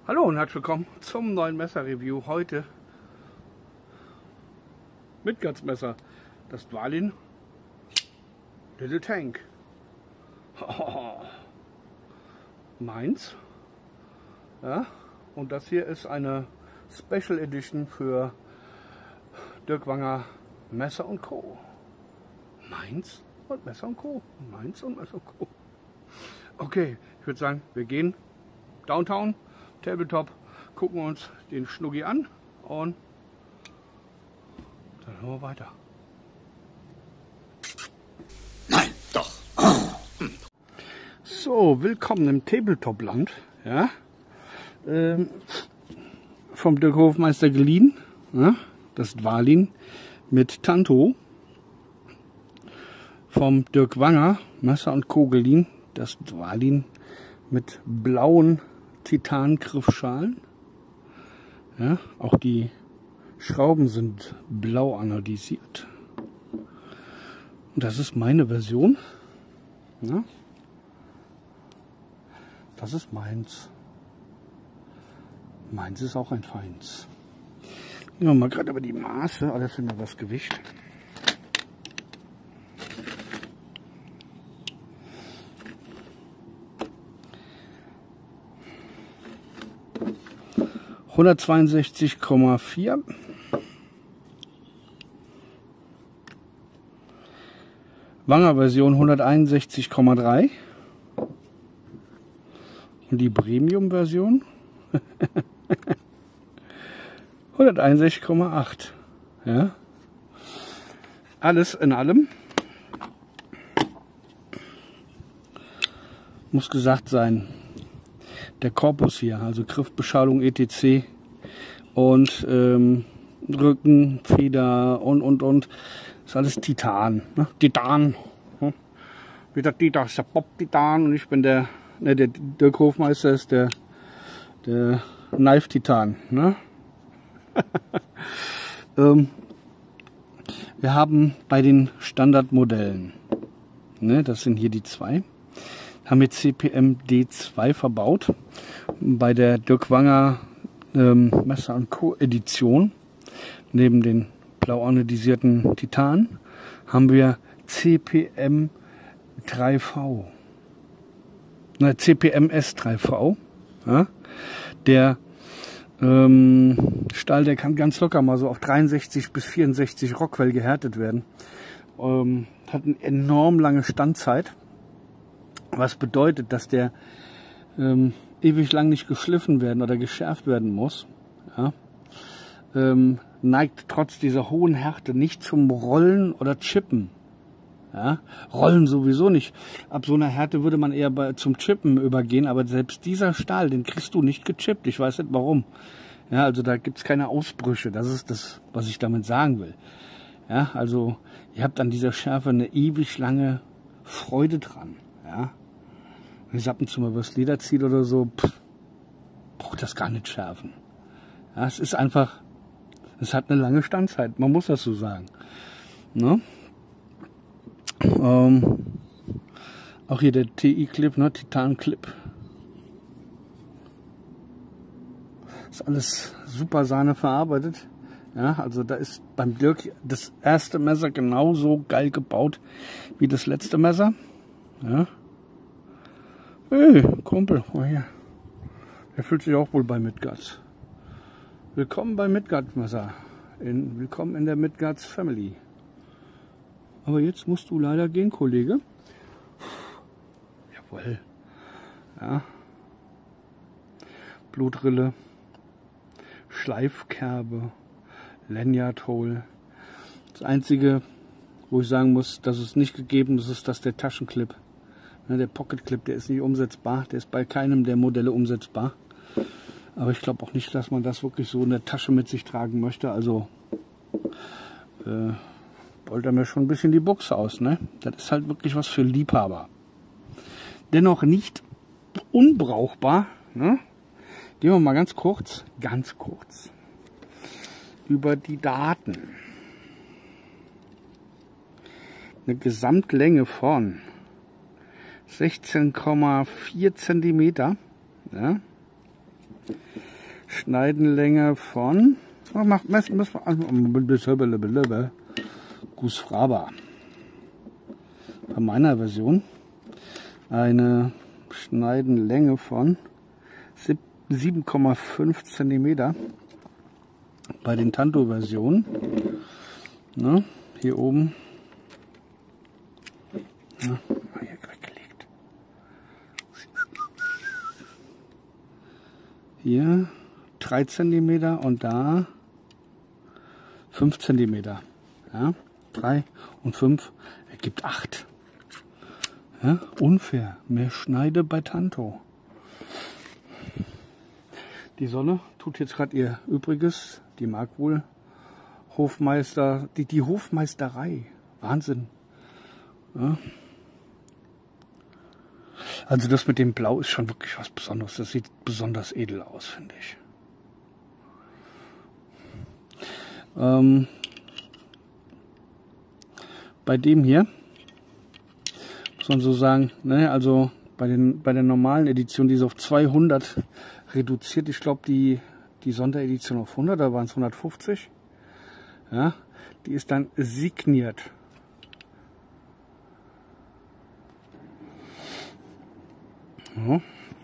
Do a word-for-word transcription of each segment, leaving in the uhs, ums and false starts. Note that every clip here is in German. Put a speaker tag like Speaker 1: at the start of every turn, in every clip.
Speaker 1: Hallo und herzlich willkommen zum neuen Messer-Review. Heute Midgard-Messer, das Dvalin Little Tank. Oh, meins. Ja, und das hier ist eine Special Edition für Dirk Wanger Messer und Co. Meins und Messer und Co. Meins und Messer und Co. Okay, ich würde sagen, wir gehen Downtown, Tabletop, gucken uns den Schnuggi an und dann hören wir weiter.
Speaker 2: Nein, doch.
Speaker 1: So, willkommen im Tabletop-Land. Ja? Ähm, vom Dirk Hofmeister geliehen. Ja? Das Dvalin mit Tanto. Vom Dirk Wanger Messer und Co. geliehen. Das Dvalin mit blauen Titangriffschalen. Ja, auch die Schrauben sind blau anodisiert. Und das ist meine Version. Ja, das ist meins. Meins ist auch ein feins. Nehmen wir mal gerade über die Maße, alles sind mir das Gewicht. hundertzweiundsechzig Komma vier. Wanger Version hunderteinundsechzig Komma drei. Und die Premium Version hunderteinundsechzig Komma acht. Ja. Alles in allem muss gesagt sein. Der Korpus hier, also Griffbeschalung et cetera und ähm, Rücken, Feder und und und, ist alles Titan, ne? Titan. Hm? Wie der Titan ist der Bob Titan und ich bin der, ne, der Dirk Hofmeister ist der der Knife Titan. Ne? ähm, wir haben bei den Standardmodellen, ne, das sind hier die zwei, haben wir C P M D zwei verbaut. Bei der Dirk Wanger ähm, Messer und Co. Edition, neben den blau anodisierten Titan, haben wir C P M drei V. Na, C P M S drei V. Ja? Der ähm, Stahl, der kann ganz locker mal so auf dreiundsechzig bis vierundsechzig Rockwell gehärtet werden. Ähm, hat eine enorm lange Standzeit. Was bedeutet, dass der ähm, ewig lang nicht geschliffen werden oder geschärft werden muss. Ja? Ähm, neigt trotz dieser hohen Härte nicht zum Rollen oder Chippen. Ja? Rollen sowieso nicht. Ab so einer Härte würde man eher bei, zum Chippen übergehen, aber selbst dieser Stahl, den kriegst du nicht gechippt. Ich weiß nicht warum. Ja, also da gibt es keine Ausbrüche. Das ist das, was ich damit sagen will. Ja, also ihr habt an dieser Schärfe eine ewig lange Freude dran. Ja. Wenn ich ab und zu mal übers Leder zieht oder so, pff, braucht das gar nicht schärfen. Ja, es ist einfach, es hat eine lange Standzeit, man muss das so sagen. Ne? Ähm, auch hier der T I-Clip, ne? Titan-Clip. Ist alles super Sahne verarbeitet. Ja, also da ist beim Dirk das erste Messer genauso geil gebaut wie das letzte Messer. Ja. Hey, Kumpel, oh hier. Der fühlt sich auch wohl bei Midgard. Willkommen bei Midgard Messer. In, willkommen in der Midgard Family. Aber jetzt musst du leider gehen, Kollege. Jawohl. Ja. Blutrille. Schleifkerbe. Lanyard Hole. Das einzige, wo ich sagen muss, dass es nicht gegeben ist, ist das der Taschenclip. Der Pocket Clip, der ist nicht umsetzbar. Der ist bei keinem der Modelle umsetzbar. Aber ich glaube auch nicht, dass man das wirklich so in der Tasche mit sich tragen möchte. Also äh, wollt er mir schon ein bisschen die Buchse aus. Ne? Das ist halt wirklich was für Liebhaber. Dennoch nicht unbrauchbar. Ne? Gehen wir mal ganz kurz, ganz kurz über die Daten. Eine Gesamtlänge von sechzehn Komma vier Zentimeter, ja, Schneidenlänge von oh, mach, mess, mess, Gus Fraba. Bei meiner Version eine Schneidenlänge von sieben Komma fünf Zentimeter. Bei den Tanto-Versionen, ne, hier oben, ja, hier weggelegt. Hier drei Zentimeter und da fünf Zentimeter. Ja, drei und fünf ergibt acht. Ja, unfair. Mehr Schneide bei Tanto. Die Sonne tut jetzt gerade ihr Übriges. Die mag wohl Hofmeister, die, die Hofmeisterei. Wahnsinn. Ja. Also das mit dem Blau ist schon wirklich was Besonderes. Das sieht besonders edel aus, finde ich. Ähm, bei dem hier muss man so sagen, ne, also bei, den, bei der normalen Edition, die ist auf zweihundert reduziert. Ich glaube, die, die Sonderedition auf hundert, da waren es hundertfünfzig. Ja, die ist dann signiert. Ja.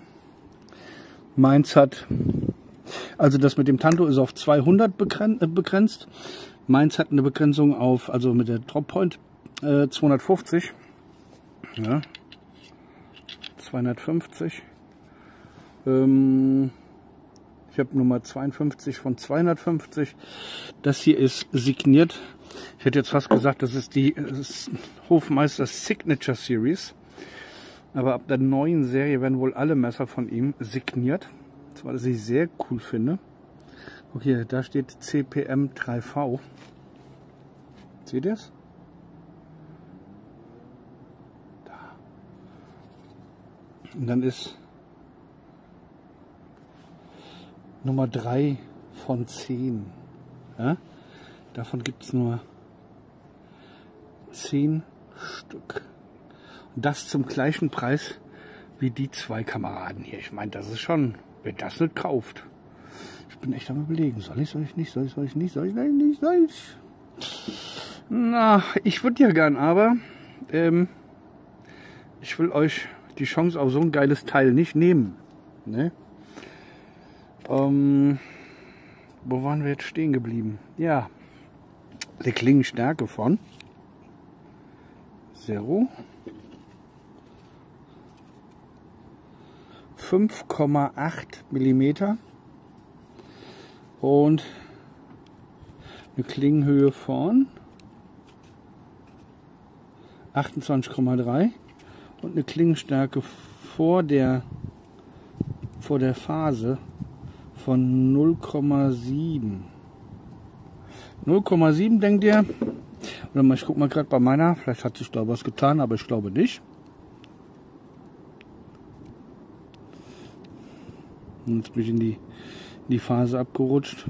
Speaker 1: Meins hat, also das mit dem Tanto ist auf zweihundert begrenzt. Meins hat eine Begrenzung auf, also mit der Drop Point äh, zweihundertfünfzig. Ja, zweihundertfünfzig. Ähm, ich habe Nummer zweiundfünfzig von zweihundertfünfzig. Das hier ist signiert. Ich hätte jetzt fast gesagt, das ist die das ist Hofmeister Signature Series. Aber ab der neuen Serie werden wohl alle Messer von ihm signiert. Das war, was ich sehr cool finde. Okay, da steht C P M drei V. Seht ihr es? Da. Und dann ist Nummer drei von zehn. Ja? Davon gibt es nur zehn Stück. Und das zum gleichen Preis wie die zwei Kameraden hier. Ich meine, das ist schon, wer das nicht kauft. Ich bin echt am Überlegen. Soll ich, soll ich nicht, soll ich, soll ich nicht, soll ich nicht, soll ich? Na, ich würde ja gern, aber ähm, ich will euch die Chance auf so ein geiles Teil nicht nehmen. Ne? Ähm, wo waren wir jetzt stehen geblieben? Ja, die Klingenstärke von Zero fünf Komma acht Millimeter und eine Klingenhöhe von achtundzwanzig Komma drei und eine Klingenstärke vor der vor der Phase von null Komma sieben. null Komma sieben denkt ihr? Oder mal, ich guck mal gerade bei meiner, vielleicht hat sich da was getan, aber ich glaube nicht. Und jetzt bin ich in die, in die Phase abgerutscht.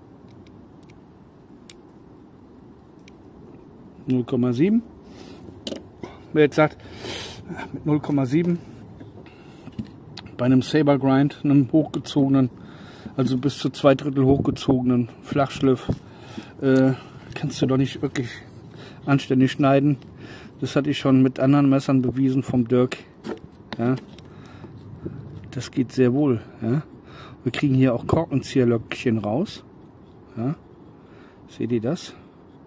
Speaker 1: null Komma sieben. Wer jetzt sagt, mit null Komma sieben bei einem Saber Grind, einem hochgezogenen, also bis zu zwei Drittel hochgezogenen Flachschliff, äh, kannst du doch nicht wirklich anständig schneiden. Das hatte ich schon mit anderen Messern bewiesen vom Dirk. Ja. Das geht sehr wohl. Ja. Wir kriegen hier auch Korkenzieherlöckchen raus. Ja. Seht ihr das?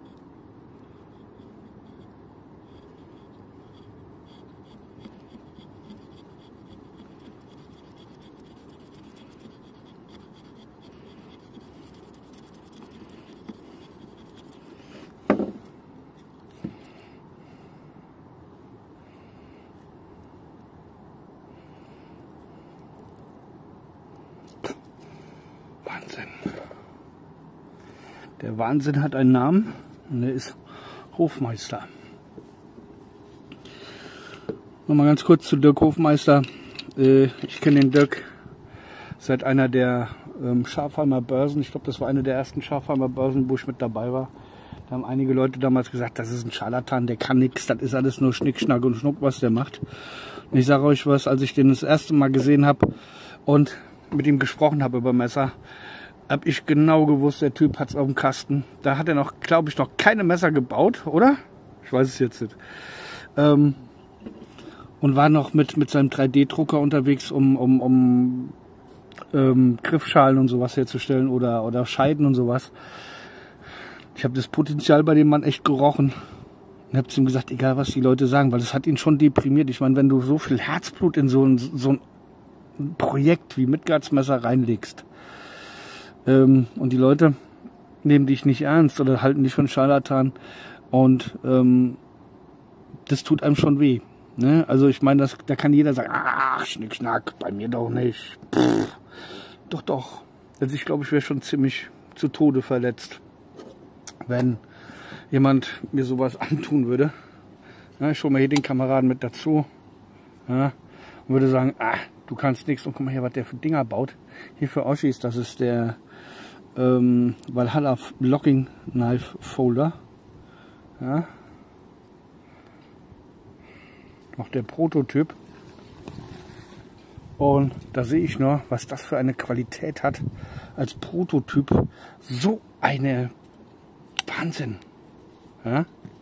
Speaker 1: Wahnsinn. Der Wahnsinn hat einen Namen und der ist Hofmeister. Nochmal ganz kurz zu Dirk Hofmeister. Ich kenne den Dirk seit einer der Schafheimer Börsen. Ich glaube, das war eine der ersten Schafheimer Börsen, wo ich mit dabei war. Da haben einige Leute damals gesagt, das ist ein Scharlatan, der kann nichts, das ist alles nur Schnick, Schnack und Schnuck, was der macht. Und ich sage euch was, als ich den das erste Mal gesehen habe und mit ihm gesprochen habe über Messer, habe ich genau gewusst, der Typ hat es auf dem Kasten. Da hat er noch, glaube ich, noch keine Messer gebaut, oder? Ich weiß es jetzt nicht. Ähm, und war noch mit, mit seinem drei D Drucker unterwegs, um, um, um ähm, Griffschalen und sowas herzustellen oder, oder Scheiden und sowas. Ich habe das Potenzial bei dem Mann echt gerochen. Und habe zu ihm gesagt, egal was die Leute sagen, weil das hat ihn schon deprimiert. Ich meine, wenn du so viel Herzblut in so ein, so ein Projekt wie Midgards Messer reinlegst ähm, und die Leute nehmen dich nicht ernst oder halten dich für einen Scharlatan und ähm, das tut einem schon weh. Ne? Also ich meine, das, da kann jeder sagen, ach, Schnickschnack, bei mir doch nicht. Pff. Doch, doch. Also ich glaube, ich wäre schon ziemlich zu Tode verletzt, wenn jemand mir sowas antun würde. Ja, ich hole mal hier den Kameraden mit dazu. Ja, und würde sagen, ah, du kannst nichts. Und guck mal hier, was der für Dinger baut. Hier für Oschis, das ist der ähm, Valhalla Locking Knife Folder. Ja. Noch der Prototyp. Und da sehe ich nur, was das für eine Qualität hat als Prototyp. So eine Wahnsinn. Ja?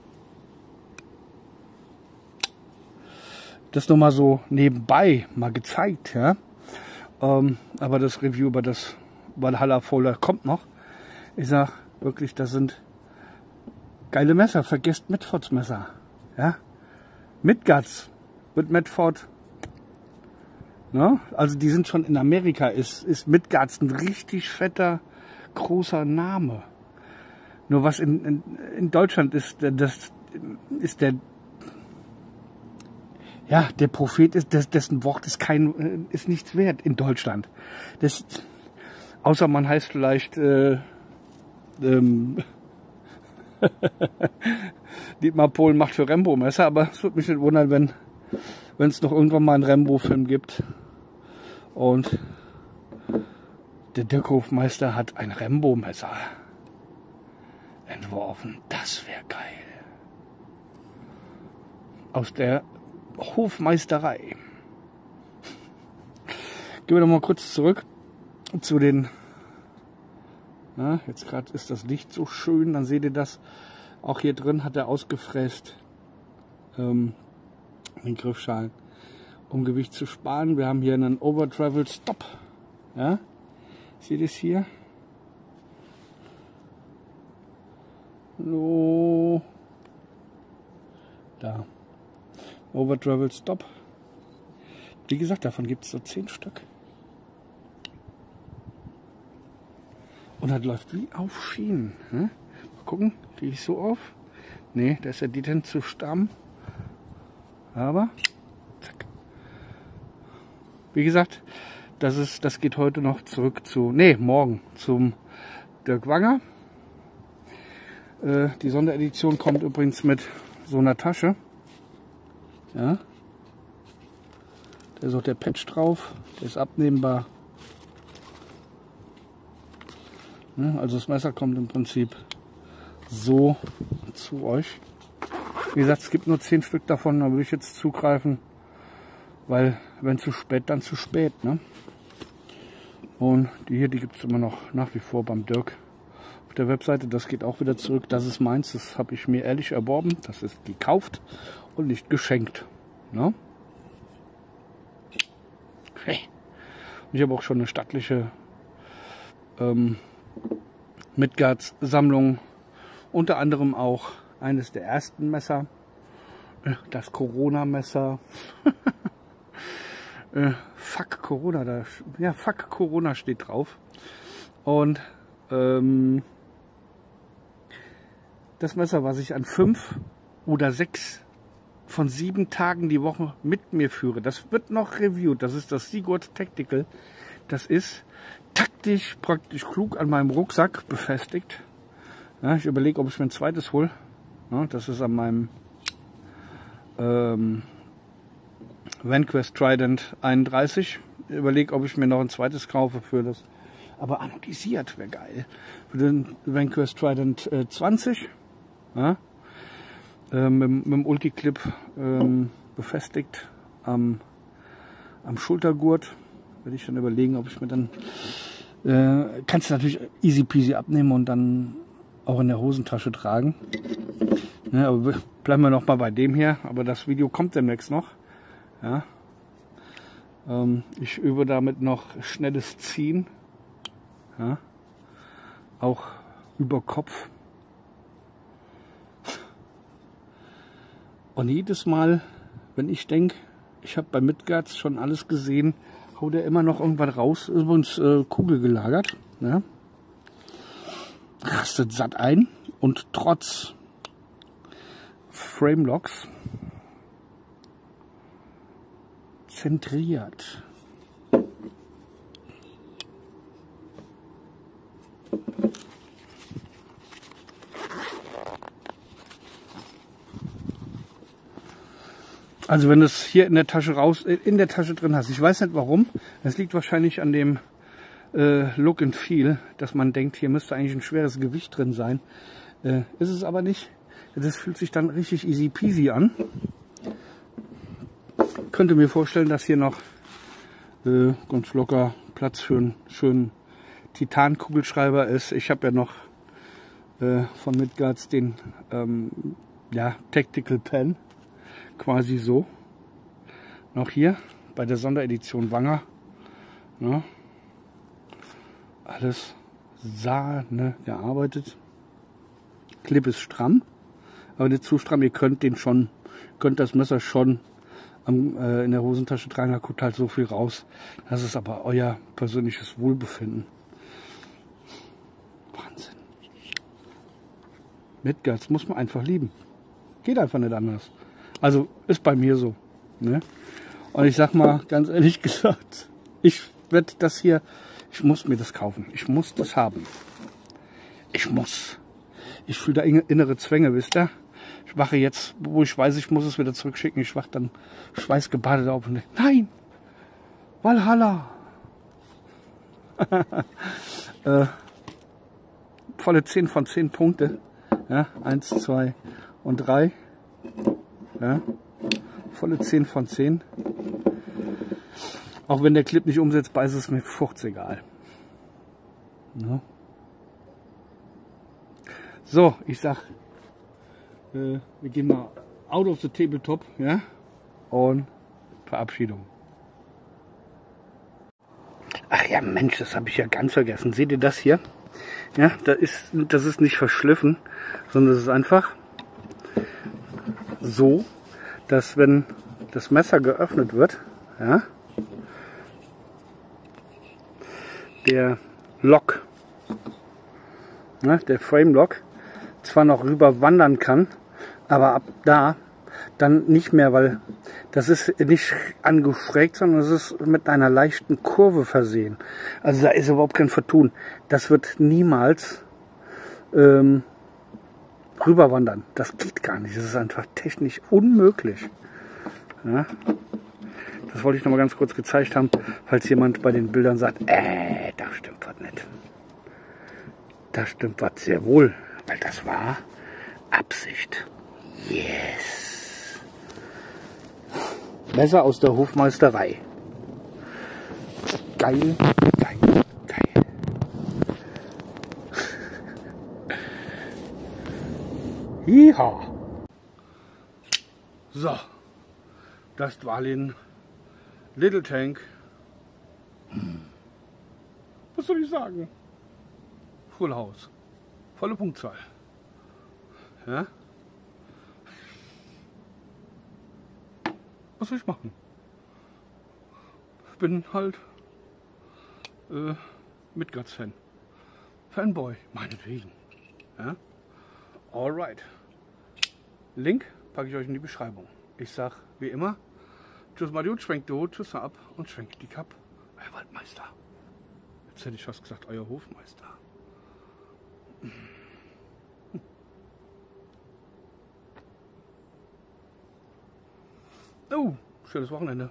Speaker 1: Das nur mal so nebenbei mal gezeigt. Ja? Ähm, aber das Review über das Valhalla Folder kommt noch. Ich sag wirklich, das sind geile Messer. Vergesst Medfords Messer. Ja? Midgards mit Medford. Ne? Also die sind schon in Amerika. Ist, ist Midgards ein richtig fetter, großer Name. Nur was in, in, in Deutschland ist, das ist der, ja, der Prophet ist, des, dessen Wort ist kein, ist nichts wert in Deutschland. Das, außer man heißt vielleicht, äh, ähm, Dietmar Polen macht für Rembo-Messer, aber es würde mich nicht wundern, wenn wenn es noch irgendwann mal einen Rembo-Film gibt und der Dirk Hofmeister hat ein Rembo-Messer entworfen. Das wäre geil. Aus der Hofmeisterei. Gehen wir noch mal kurz zurück zu den, na, jetzt gerade ist das Licht so schön, dann seht ihr das. Auch hier drin hat er ausgefräst ähm, den Griffschalen, um Gewicht zu sparen. Wir haben hier einen Over-Travel Stop. Ja? Seht ihr es hier? So. Da. Over-Travel Stop. Wie gesagt, davon gibt es so zehn Stück. Und das läuft wie auf Schienen. Hm? Mal gucken, kriege ich so auf? Ne, da ist der Detent zu stramm. Aber, zack. Wie gesagt, das, ist, das geht heute noch zurück zu, ne, morgen zum Dirk Wanger. Äh, die Sonderedition kommt übrigens mit so einer Tasche. Ja. Da ist auch der Patch drauf, der ist abnehmbar. Ja, also das Messer kommt im Prinzip so zu euch. Wie gesagt, es gibt nur zehn Stück davon, da würde ich jetzt zugreifen, weil wenn zu spät, dann zu spät. Ne? Und die hier, die gibt es immer noch nach wie vor beim Dirk auf der Webseite. Das geht auch wieder zurück, das ist meins, das habe ich mir ehrlich erworben. Das ist gekauft und nicht geschenkt. Ne? Hey. Und ich habe auch schon eine stattliche ähm, Midgards Sammlung, unter anderem auch eines der ersten Messer, das Corona-Messer. äh, fuck Corona, da, ja, fuck Corona steht drauf. Und ähm, das Messer, was ich an fünf oder sechs von sieben Tagen die Woche mit mir führe, das wird noch reviewed. Das ist das Sigurd Tactical. Das ist taktisch, praktisch klug an meinem Rucksack befestigt. Ja, ich überlege, ob ich mir ein zweites hole. Ja, das ist an meinem ähm, Vanquest Trident einunddreißig. Ich überlege, ob ich mir noch ein zweites kaufe für das. Aber anodisiert wäre geil. Für den Vanquest Trident äh, zwanzig. Ja, äh, mit, mit dem Ulti-Clip ähm, befestigt am, am Schultergurt. werde ich dann überlegen, ob ich mir dann... Äh, kannst du natürlich easy peasy abnehmen und dann auch in der Hosentasche tragen. Ja, aber bleiben wir noch mal bei dem hier. Aber das Video kommt demnächst noch. Ja. Ähm, ich übe damit noch schnelles Ziehen. Ja. Auch über Kopf. Und jedes Mal, wenn ich denke, ich habe bei Midgards schon alles gesehen, haut er immer noch irgendwas raus. Ist übrigens äh, Kugel gelagert. Ja. Rastet satt ein und trotz Framelocks zentriert. Also wenn du es hier in der Tasche raus, in der Tasche drin hast, ich weiß nicht warum, es liegt wahrscheinlich an dem äh, Look and Feel, dass man denkt, hier müsste eigentlich ein schweres Gewicht drin sein. Äh, ist es aber nicht. Das fühlt sich dann richtig easy peasy an. Ich könnte mir vorstellen, dass hier noch äh, ganz locker Platz für einen schönen Titan-Kugelschreiber ist. Ich habe ja noch äh, von Midgards den ähm, ja, Tactical Pen. Quasi so. Noch hier bei der Sonderedition Wanger. Ja. Alles Sahne gearbeitet. Clip ist stramm, aber nicht zu stramm. Ihr könnt den schon, könnt das Messer schon am, äh, in der Hosentasche tragen. Da kommt halt so viel raus. Das ist aber euer persönliches Wohlbefinden. Wahnsinn. Midgards muss man einfach lieben. Geht einfach nicht anders. Also ist bei mir so. Ne? Und ich sag mal ganz ehrlich gesagt, ich werde das hier, ich muss mir das kaufen. Ich muss das haben. Ich muss. Ich fühle da innere Zwänge, wisst ihr? Ich wache jetzt, wo ich weiß, ich muss es wieder zurückschicken. Ich wache dann schweißgebadet auf und denke, nein, Valhalla. äh, volle zehn von zehn Punkte. Ja, eins, zwei und drei. Ja, volle zehn von zehn. Auch wenn der Clip nicht umsetzbar ist, ist es mir fuchtsegal. Ja. So, ich sag, äh, wir gehen mal out of the tabletop, ja, und Verabschiedung. Ach ja, Mensch, das habe ich ja ganz vergessen. Seht ihr das hier? Ja, das ist, das ist nicht verschliffen, sondern es ist einfach so, dass wenn das Messer geöffnet wird, ja, der Lock, ne, der Frame Lock, zwar noch rüber wandern kann, aber ab da dann nicht mehr, weil das ist nicht angeschrägt, sondern es ist mit einer leichten Kurve versehen. Also da ist überhaupt kein Vertun. Das wird niemals ähm, rüberwandern. Das geht gar nicht. Das ist einfach technisch unmöglich. Ja? Das wollte ich noch mal ganz kurz gezeigt haben, falls jemand bei den Bildern sagt, äh, da stimmt was nicht. Da stimmt was sehr wohl, weil das war Absicht. Yes. Messer aus der Hofmeisterei. Geil, geil, geil. Jiha. So, das war den Little Tank. Was soll ich sagen? Full House. Volle Punktzahl. Ja? Was soll ich machen? Ich bin halt äh, Midgards-Fan. Fanboy, meinetwegen. Ja? Alright. Link packe ich euch in die Beschreibung. Ich sag wie immer, tschüss Mario, schwenkt die Hut, tschüss ab und schwenkt die Kapp. Euer Waldmeister. Jetzt hätte ich fast gesagt, euer Hofmeister. Oh, schönes Wochenende.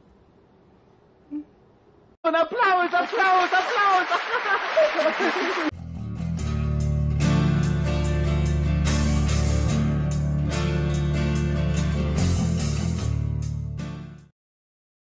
Speaker 1: Und Applaus, Applaus, Applaus!